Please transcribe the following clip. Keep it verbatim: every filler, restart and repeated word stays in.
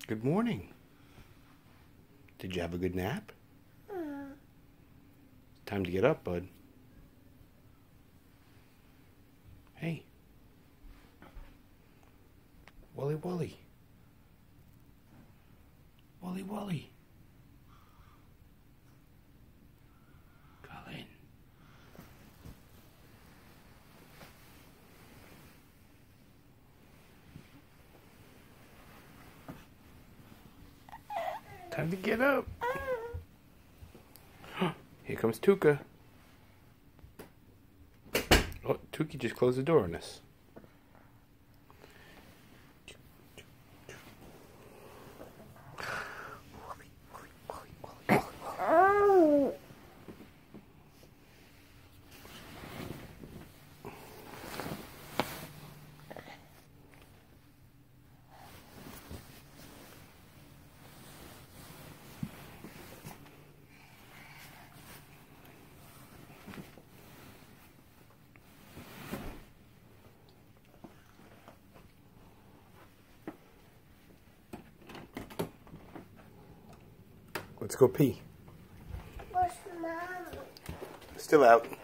Good morning. Did you have a good nap? Uh, Time to get up, bud. Hey. Wally Wally. Wally Wally. Colin. Time to get up. Here comes Tuka. Oh, Tuki just closed the door on us. Let's go pee. what's mom? Still out.